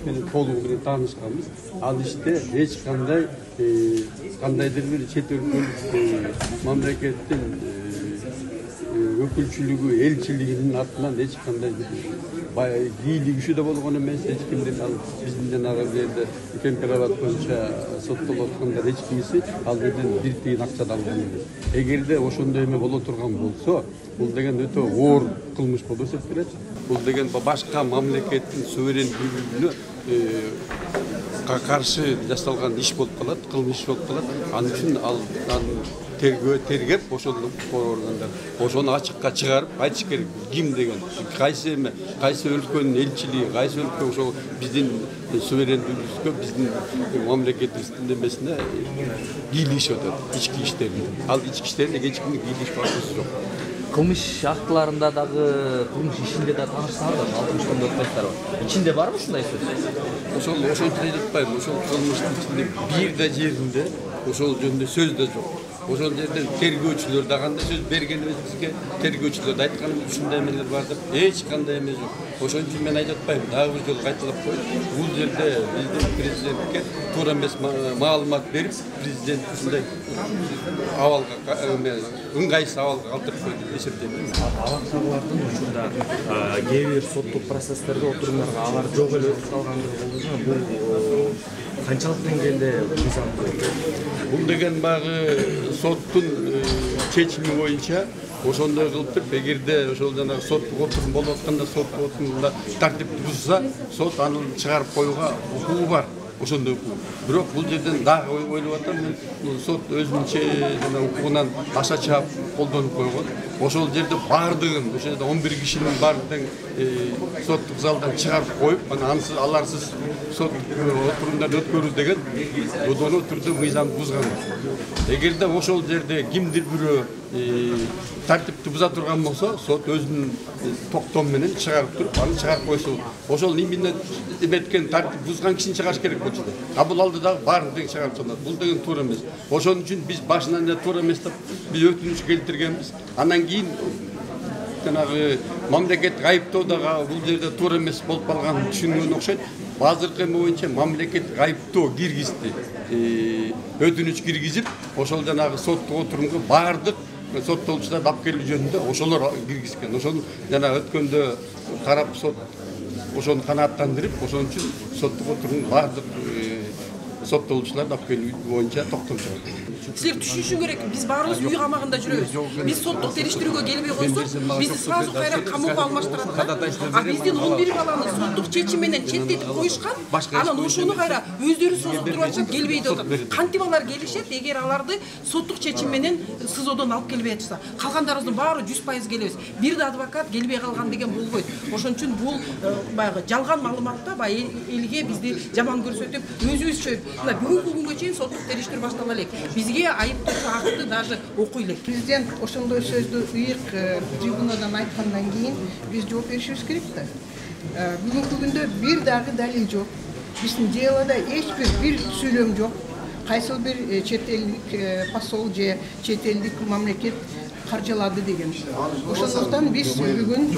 менен толугу менен таанышканбыз. Ал иште эч кандай кандайдыр бир чет өлкөлүк мамлекеттин өкүлчүлүгү, элчилигинин артынан эч кандай бийлик күчү да болгон эмес. Эч кимдин ал биздин жанагы жерде темперабат боюнча соттолуп аткандар эч кимиси ал жерден бир тиын акча да алган эмес. Эгерде ошондой эме боло турган болсо, бул деген өтө оор кылмыш болуп эсептелет. Бул деген башка мамлекеттин суверендүүлүгүнө каршы жасалган иш болуп калат, кылмыш болуп калат. Анын үчүн ал тергеп ошондо органдар ошону ачыкка чыгарып айтыш керек. Ким деген, кайсы өлкөнүн элчилиги, кайсы өлкө ошол биздин суверендүүлүккө, биздин мамлекетибиздин эмесине бийлигишип атат ички иштерин. Ал ички иштерде эч кимдин бийлигишип атышы жок. Кылмыш актыларында дагы, кылмыш ишинде да таанышсаңар да 64 отбасылар бар. Ичинде барбы ушундай сөз? Ошончо айтып атпайм. Ошол кылмыштын ичинде бир да жеринде ошол жөнүндө сөз да жок. Ошол жерден тергөөчүлөр да кандай сөз бергенибиз бизге, тергөөчүлөр да айтканыбыз ушундай эмелер бар деп эч кандай эме жок. Ошон үчүн мен айтып атпайм, дагы бир жолу кайталап коеюн. Бул жерде биздин президентке туура эмес маалымат берип, президент ушундай абалга ыңгайсыз абалга калтырып койду деп эсептейм. Алакчылардын учурда кээ бир соттук процесстерде отурумдарга алар жок эле өтүп калгандыгы болду. Бул канчалык деңгээлде мыйзамдуу? Бул деген багы соттун чечими боюнча ошондой кылып туруп, эгерде ошол жанагы соттук отурум болуп атканда, соттук отурумда тартипти бузса, сот аны чыгарып коюуга укугу бар. Ошондой укук. Бирок бул жерден дагы ойлоп атам, мен сот өзүнчө жана укугунан аша чаап колдонуп койгон. Ошол жерде бардыгын, ошол жерде 11 кишинин бардыгын соттук залдан чыгарып коюп, ансыз аларсыз сот отурумдарды өткөрүү деген додоно түрдө мыйзамды бузган. Эгерде ошол жерде кимдир бирөө тартипти буза турган болсо, сот өзүнүн токтому менен чыгарып туруп, аны чыгарып койсо, ошол именно эметкен тартип бузган кишини чыгарыш керек болчу. А бул алдыдагы баардыгын чыгарып салат. Бул деген туура эмес. Ошон үчүн биз башынан эле туура эмес деп биз өтүнүч келтиргенбиз. Андан кийин жанагы мамлекеттик айыптоо дагы бул жерде туура эмес болуп калганын түшүнгөн окшойт. Азыркы эме боюнча мамлекеттик айыптоо киргизди. Өтүнүч киргизип, ошол жанагы соттук отурумга баардык соттолуучуларды алып келүү жөнүндө ошолор киргизген. Ошол жанагы өткөндө тарап сот ошону канааттандырып, ошон үчүн соттук отурум баардык соттолуучуларды алып келүү боюнча токтом чыгарды. Силер түшүнүшүң керек, биз баарыбыз үй камагында жүрөбүз. Биз соттук териштирүүгө келбей койсок, бизди сразу кайра камоого алмаштырат да. А биздин 11 баланы соттук чечим менен четтетип коюшкан, анан ошону кайра өздөрү созуп туруп атышат, келбей деп атат. Кантип алар келишет, эгер аларды соттук чечим менен СИЗОдон алып келбей атышса, калгандарыбыздын баары 100% келебиз. Бир да адвокат келбей калган деген болбойт. Ошон үчүн бул баягы жалган маалыматта элге бизди жаман көрсөтүп, өзүбүзчө мына бүгүнкү күнгө чейин соттук териштирүү баштала элек. Бизге айыптоочу акты даже окуй элек. Президент ошондой сөздү ыйык трибунадан айткандан кийин биз жооп беришибиз керек да. Бүгүнкү күндө бир дагы далил жок. Биздин делода эч бир сүйлөм жок. Кайсыл бир чет элдик посол же чет элдик мамлекет каржылады деген. Ошондуктан биз бүгүн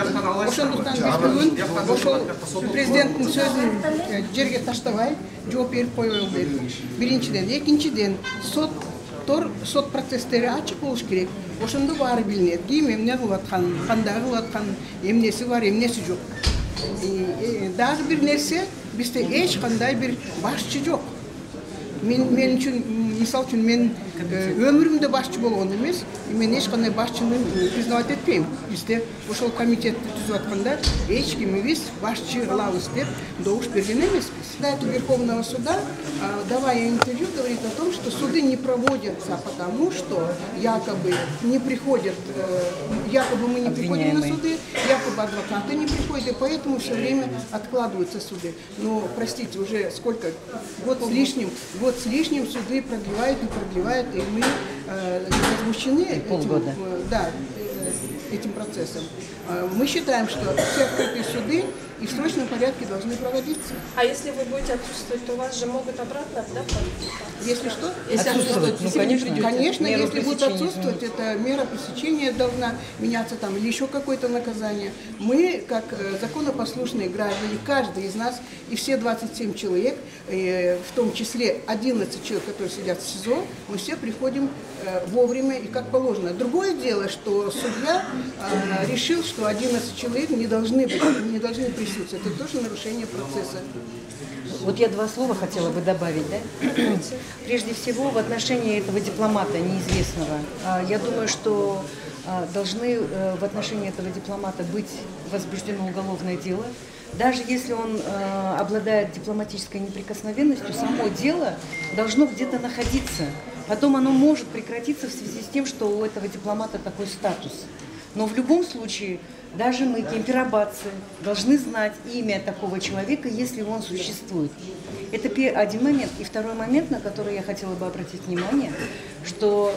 ошол президенттин сөзүн жерге таштабай жооп берип коелу дедик. Биринчиден, экинчиден сот процесстери ачык болуш керек. Ошондо баары билинет. Ким эмне кылып атканын, кандай кылып атканын, эмнеси бар, эмнеси жок. Дагы бир нерсе, бизде эч кандай бир башчы жок. Мен үчүн, мисалы үчүн, мен өмүрүмдө башчы болгон эмес, мен эч кандай башчыны признавать этпейм. Бизде ошол комитетти түзүп атканда эч кимибиз башчы кылабыз деп добуш берген эмеспиз. Председатель Верховного суда, давая интервью, говорит о том, что суды не проводятся, потому что якобы не приходят, якобы мы не приходим на суды, якобы адвокаты не приходят, и поэтому все время откладываются суды. Но, простите, уже сколько, год с лишним суды продлевают, и мы возмущены. Полгода. Да. этим процессом. Мы считаем, что все открытые суды и в срочном порядке должны проводиться. А если вы будете отсутствовать, то вас же могут обратно, да? Если что? Если отсутствовать, ну, Конечно, если будет отсутствовать, это мера пресечения должна меняться там или еще какое-то наказание. Мы, как законопослушные граждане, каждый из нас и все 27 человек, в том числе 11 человек, которые сидят в СИЗО, мы все приходим вовремя и как положено. Другое дело, что судья решил, что 11 человек не должны присутствовать. Это тоже нарушение процесса. Вот я два слова хотела бы добавить, да? Прежде всего, в отношении этого дипломата неизвестного, я думаю, что должны в отношении этого дипломата быть возбуждено уголовное дело. Даже если он обладает дипломатической неприкосновенностью, само дело должно где-то находиться. Потом оно может прекратиться в связи с тем, что у этого дипломата такой статус. Но в любом случае, даже мы, кемпирабадцы, должны знать имя такого человека, если он существует. Это один момент. И второй момент, на который я хотела бы обратить внимание, что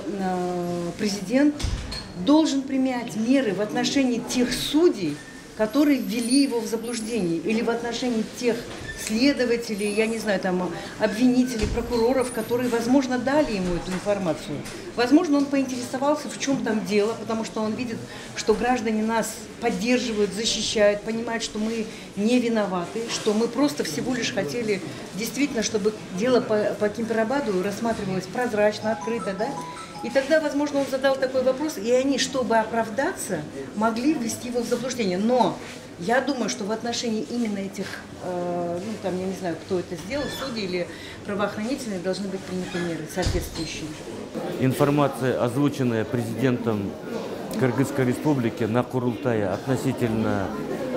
президент должен принять меры в отношении тех судей, которые ввели его в заблуждение, или в отношении тех следователей, я не знаю, там, обвинителей, прокуроров, которые, возможно, дали ему эту информацию. Возможно, он поинтересовался, в чем там дело, потому что он видит, что граждане нас поддерживают, защищают, понимают, что мы не виноваты, что мы просто всего лишь хотели действительно, чтобы дело по Кемпирабаду рассматривалось прозрачно, открыто, да? И тогда, возможно, он задал такой вопрос, и они, чтобы оправдаться, могли ввести его в заблуждение. Но я думаю, что в отношении именно этих, ну, там, я не знаю, кто это сделал, судьи или правоохранительные, должны быть приняты меры соответствующие. Информация, озвученная президентом Кыргызской республики на Курултае относительно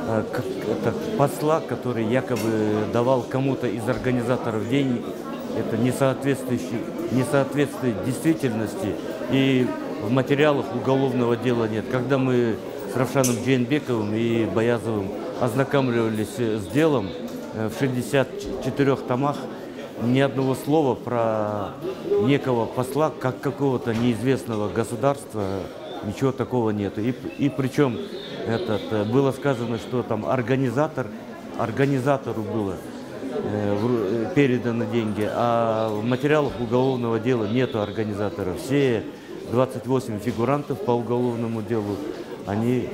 посла, который якобы давал кому-то из организаторов деньги, это не соответствует действительности, и в материалах уголовного дела нет. Когда мы с Равшаном Джейнбековым и Баязовым ознакомливались с делом, в 64 томах ни одного слова про некого посла, как какого-то неизвестного государства, ничего такого нет. И причем было сказано, что там организатору было переданы деньги, а в материалах уголовного дела нету организатора. Все 28 фигурантов по уголовному делу, они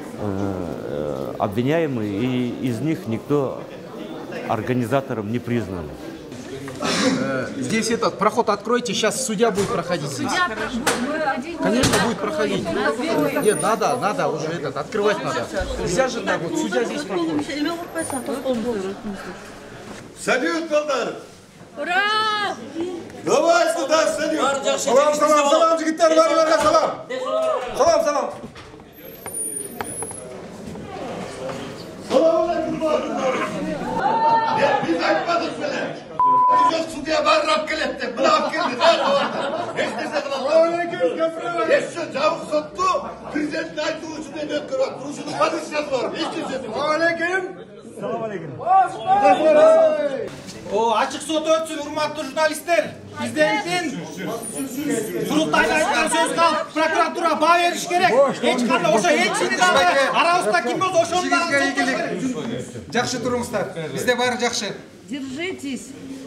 обвиняемые, и из них никто организатором не признан. Здесь этот проход откройте, сейчас судья будет проходить здесь. Конечно, будет проходить. Нет, надо уже открывать надо. Нельзя же так вот, судья здесь проходит. Салют, балдар! Ура! Давай сюда, салют! Салам, салам, салам, жигиттер, бari салам! Салам, салам! Салам алейкум, балдар! Biz aytmadık bile. Yok suya barrak kelepte, bırak geldi, nerede orada? Hiç ne zaman? Hiç cevap soktu, prezidentin ayttığı uçunda dökkür var, kuruşunu padişahı var, hiç kimsesi var. Aleyküm! Salam aleyküm. Açık sot ötsün, urmatlı jurnalistler. Президенттин Сурултайда айткан сөз калып, прокуратура баа бериш керек. Эч кандай ошо элчини дагы арабызда ким болсо ошону дагы. Жакшы туруңуздар. Бизде баары жакшы. Держитесь.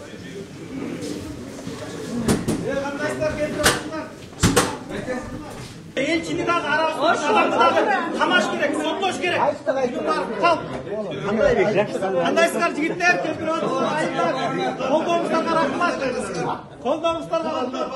Элчини дагы арабызда адамды дагы камаш керек, соттош керек. Кал. Кандайсыздар жигиттер, келип атсыздар. Колдооңуздарга рахмат. Колдооңуздарга рахмат.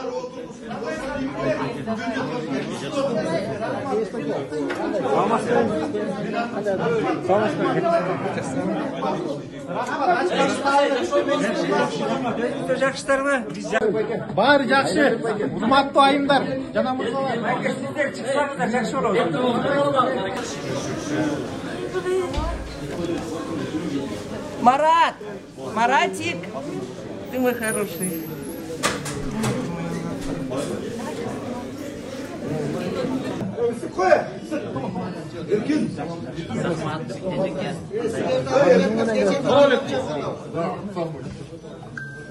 Жакшытарбы? Баары жакшы. Урматтуу айымдар, жана мырзалар. Сиздер чыксаңыздар жакшы болот. Марат! Маратик! Ты мой хороший.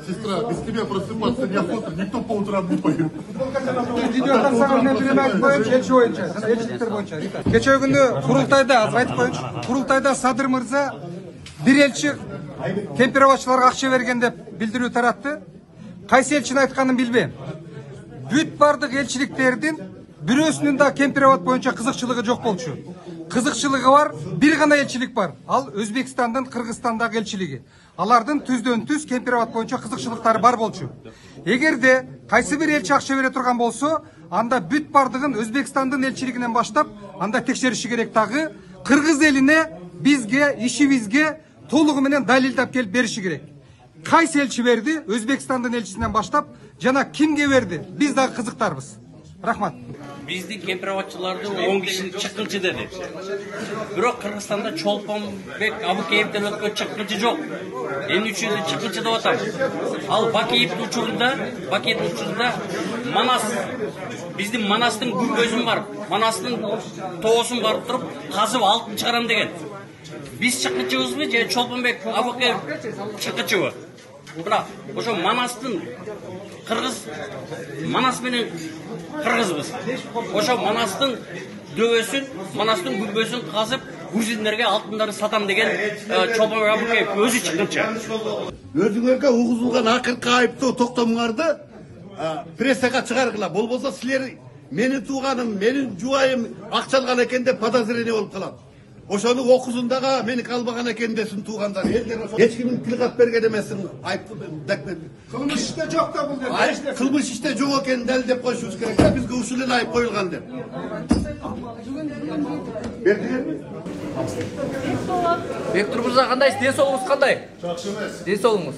сестра, без тебя просыпаться неохота, никто по утрам не поет. Кече күнү курултайда азыр айтып коеюнчу. Курултайда Садыр мырза бир элчи кемпироватчыларга акча берген деп билдирүү таратты. Кайсы элчини айтканын билбейм. Бүт бардык элчиликтердин бирөөсүнүн да кемпироват боюнча кызыкчылыгы жок болчу. Кызыкчылыгы бар, бир гана элчилик бар. Ал Өзбекстандын, Кыргызстандагы элчилиги. Алардын түздөн түз кемпироват боюнча кызыкчылыктары бар болчу. Эгерде кайсы бир элчи акча бере турган болсо, анда бүт бардыгын Өзбекстандын элчилигинен баштап, анда текшериши керек дагы. Кыргыз элине, бизге, ишибизге толугу менен далилдап келип бериши керек. Кайсы элчи берди? Өзбекстандын элчисинен баштап, жана кимге берди? Биз дагы кызыктарбыз. Рахмат. Биздин кемпироватчыларды 10 киши чыккынчы деди. Бирок Кыргызстанда Чолпонбек Абукеевден өткөн чыккынчы жок. Эмне үчүн чыккынчы деп атам? Ал Бакиевдин учурунда Манас, биздин Манастын күмбөзүн бар, Манастын тоосун барып туруп, казып алтын чыгарам деген. Биз чыккынчыбызбы же Чолпонбек Абукеев чыккынчыбы? Бирок ошо Манастын Кыргыз, Манас менен Кыргызбыз. Ошо Манастын дөбөсүн, Манастын күмбөзүн казып, грузиндерге алтындарды сатам деген Чолпонбек Абукеев өзү чыккынчы. Өзүңөргө угузулган акыркы айыптоо токтомуңарды прессага чыгаргыла. Болбосо силер менин тууганым, менин жубайым акча алган экен деп подозрение болуп калат. Ошону окузундага мени калбаган экен десин туугандар. Эч кимдин тил кат берген эмесин. Кылмыш иште жок да бул деп. Кылмыш иште жок экенин далилдеп коюшубуз керек. Бизге ушул эле айып коюлган деп. Бектур мырза, кандайсыз? Ден соолугуңуз кандай? Жакшы эмес. Ден соолугуңуз.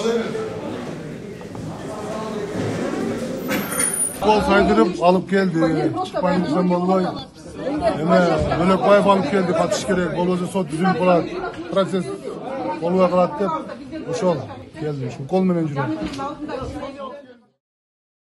Кол сайдырып алып келди. Чыкпайымыздан болбой. Эме Бөлөкбаев алып келди, катыш керек. Болбосо сот түзүлүп калат. Процесс болбой калат деп ошол келди. Ушул кол менен жүрөм.